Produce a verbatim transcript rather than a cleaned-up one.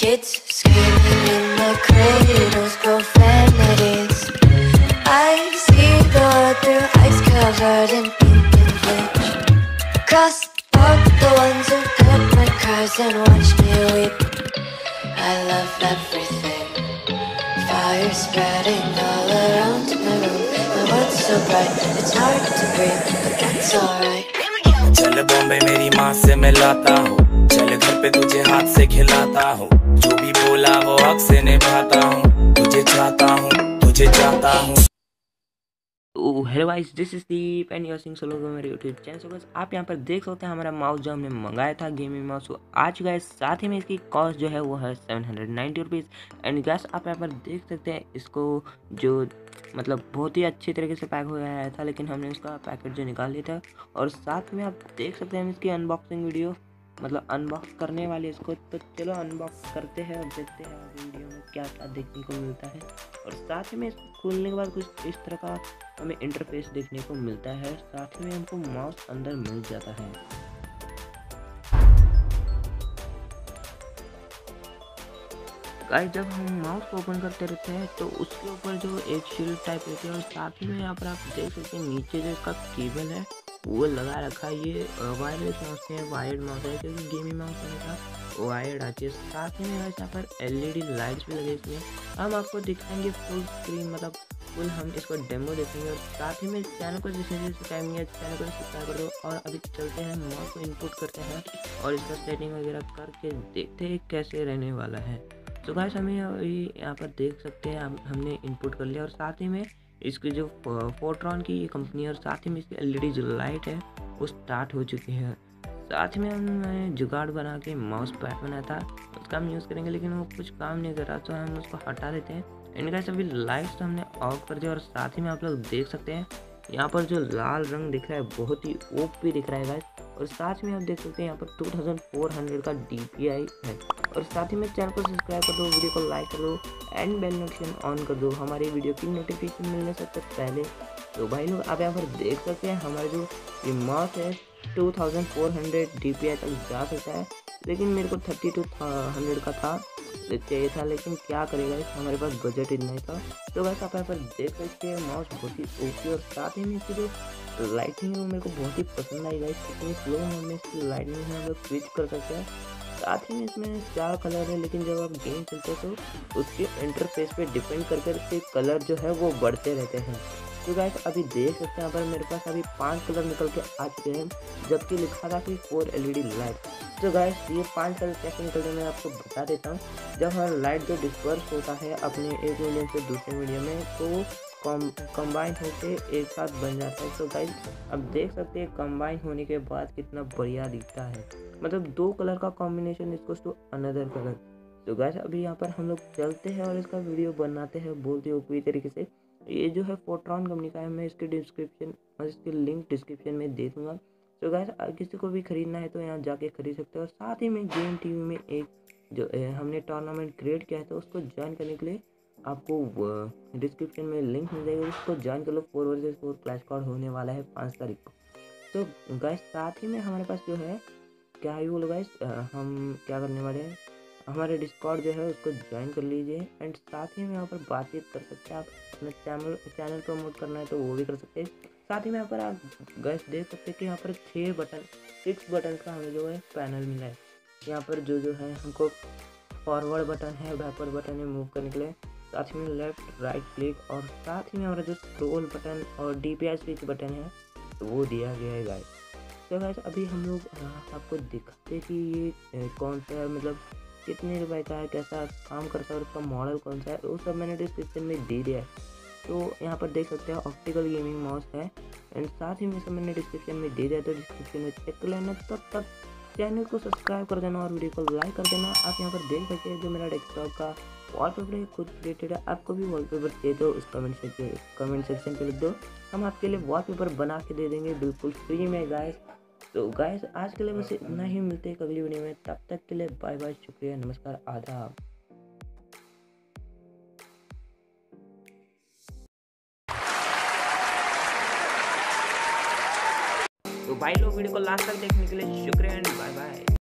Kids screaming in the cradles, profanities. I see the world through ice covered in ink and bleach. Cross out the ones who heard my cries and watched me weep. I love everything. Fire spreading all around my room. My world's so bright, it's hard to breathe, but that's alright. चल बॉम्बे मेरी माँ से मिलाता हूँ, चल घर पे तुझे हाथ से खिलाता हूँ, जो भी बोला वो हक से निभाता हूँ, तुझे चाहता हूँ, तुझे चाहता हूँ। तो hello guys, this is Deep and you sing solo मेरे यूट्यूब चैनल। सो गाइस आप यहाँ पर देख सकते हैं हमारा माउस जो हमने मंगाया था गेमिंग माउस, वो आ चुका है। साथ ही में इसकी कॉस्ट जो है वो है seven hundred ninety rupees. And guys आप यहाँ पर देख सकते हैं इसको, जो मतलब बहुत ही अच्छी तरीके से पैक हो गया था, लेकिन हमने उसका पैकेट जो निकाल लिया था। और साथ में आप देख सकते हैं इसकी अनबॉक्सिंग वीडियो, मतलब अनबॉक्स करने वाले इसको। तो चलो अनबॉक्स करते हैं और देखते हैं आज वीडियो में क्या क्या देखने को मिलता है। और साथ ही में इसको खोलने के बाद कुछ इस तरह का हमें इंटरफेस देखने को मिलता है। साथ ही में हमको माउस अंदर मिल जाता है। गाइस जब हम माउस को ओपन करते रहते हैं तो उसके ऊपर जो एक शील्ड टाइप रहती है, और साथ ही में यहाँ पर आप देख सकते हैं नीचे जो इसका केबल है वो लगा रखा है। ये वायरलेस माउस है, वायर्ड माउस है, क्योंकि गेमिंग माउस होने का वायर्ड आती है। साथ ही में यहाँ पर एलईडी लाइट्स भी लगे इसमें। हम आपको दिखाएंगे फुल स्क्रीन, मतलब फुल हम इसको डेमो देखेंगे। और साथ ही में चैनल को जिसने सब्सक्राइब नहीं है चैनल को सब्सक्राइब कर दो। और अभी चलते हैं माउस को इनपुट करते हैं और इसका सेटिंग वगैरह करके देखते हैं कैसे रहने वाला है। तो गाइस हमें अभी यहाँ पर देख सकते हैं हम हमने इनपुट कर लिया। और साथ ही में इसकी जो फोर्ट्रॉन की ये कंपनी है, और साथ ही में इसकी एलईडी जो लाइट है वो स्टार्ट हो चुकी है। साथ ही में हमने जुगाड़ बना के माउस पैड बनाया था, उसका हम यूज़ करेंगे, लेकिन वो कुछ काम नहीं कर रहा तो हम उसको हटा देते हैं। एंड गाइस अभी लाइट्स तो हमने ऑफ कर दिया। और साथ ही में आप लोग देख सकते हैं यहाँ पर जो लाल रंग दिख रहा है बहुत ही ओपी दिख रहा है गाइस। और साथ में आप देख सकते हैं यहाँ पर टू थाउजेंड फोर हंड्रेड का डी पी आई है। और साथ ही में चैनल को सब्सक्राइब कर दो, वीडियो को लाइक कर दो एंड बेल नोटिफिकेशन ऑन कर दो हमारी वीडियो की नोटिफिकेशन मिलने से पहले। तो भाई लोग आप यहाँ पर देख सकते हैं हमारा जो ये माउस है two thousand four hundred D P I तक जा सकता है, लेकिन मेरे को थर्टी टू हंड्रेड का था चाहिए था, लेकिन क्या करेगा हमारे पास बजट इतना ही था। तो बस आप यहाँ पर देख सकते हैं माउस बहुत ही ओके। और साथ ही में इसकी जो लाइटिंग है वो मेरे को बहुत ही पसंद आई गाइस, कितनी स्लो में इसकी लाइटिंग है हम लोग स्विच कर सकते हैं। साथ ही में इसमें चार कलर है, लेकिन जब आप गेम खेलते हो तो उसके इंटरफेस पे डिपेंड करके इसके कलर जो है वो बढ़ते रहते हैं। तो गाइस अभी देख सकते हैं यहाँ पर मेरे पास अभी पांच कलर निकल के आ चुके हैं, जबकि लिखा था कि फोर एलईडी लाइट। तो गाइस ये पांच कलर कैसे निकलते हैं मैं आपको बता देता हूँ। जब हमारा लाइट जो डिस्पर्स होता है अपने एक मीडियम से दूसरे मीडियम में, तो कंबाइन होकर एक साथ बन जाता है। तो गाइस अब देख सकते हैं कंबाइन होने के बाद कितना बढ़िया दिखता है, मतलब दो कलर का कॉम्बिनेशन इसको टू अनदर कलर। तो गाइस अभी यहाँ पर हम लोग चलते हैं और इसका वीडियो बनाते हैं बहुत ही उपयोगी तरीके से। ये जो है फोर्ट्रॉन कंपनी का है, मैं इसके डिस्क्रिप्शन और इसके लिंक डिस्क्रिप्शन में दे दूँगा। तो गाइस किसी को भी खरीदना है तो यहाँ जाके खरीद सकते हो। और साथ ही में गेम टीवी में एक जो हमने टूर्नामेंट क्रिएट किया है, तो उसको ज्वाइन करने के लिए आपको डिस्क्रिप्शन में लिंक मिल जाएगा, उसको ज्वाइन कर लो। Four versus four clash squad होने वाला है पाँच तारीख को। तो गाइस साथ ही में हमारे पास जो है क्या है बोलो गाइस, हम क्या करने वाले हैं, हमारे डिस्कॉर्ड जो है उसको ज्वाइन कर लीजिए। एंड साथ ही में यहाँ पर बातचीत कर सकते हैं, आप अपना चैनल चैनल प्रमोट करना है तो वो भी कर सकते हैं। साथ ही में यहाँ पर आप गाइस देख सकते हैं कि यहाँ पर छः बटन सिक्स बटन का हमें जो है पैनल मिला है। यहाँ पर जो जो है हमको फॉरवर्ड बटन है, बैकवर्ड बटन है मूव करने के लिए, साथ ही में लेफ्ट राइट क्लिक, और साथ ही में हमारा जो स्क्रॉल बटन और D P I switch button है तो वो दिया गया है गाइस। तो गाइस अभी हम लोग आपको दिखाते कि ये कौन सा है, मतलब कितने रुपए का है, कैसा काम करता है और उसका मॉडल कौन सा है, वो सब मैंने डिस्क्रिप्शन में दे दिया है। तो यहाँ पर देख सकते हैं ऑप्टिकल गेमिंग माउस है, एंड साथ ही में सब मैंने डिस्क्रिप्शन में दे दिया, तो डिस्क्रिप्शन में चेक कर लेना। तब तक चैनल को सब्सक्राइब कर देना और वीडियो को लाइक कर देना। आप यहाँ पर देख सकते हैं जो मेरा डेस्कटॉप का वॉलपेपर है खुद क्रिएटेड है। आपको भी वॉलपेपर चाहिए तो उस कमेंट सेक्शन कमेंट सेक्शन पे लिख दो, हम आपके लिए वॉलपेपर बना के दे देंगे बिल्कुल फ्री में गाइस। तो गाइस आज के लिए बस इतना ही, मिलते हैं अगली वीडियो में, तब तक के लिए बाय बाय, शुक्रिया, नमस्कार, आदाब। तो भाई लोग वीडियो को लास्ट तक देखने के लिए शुक्रिया एंड बाय बाय।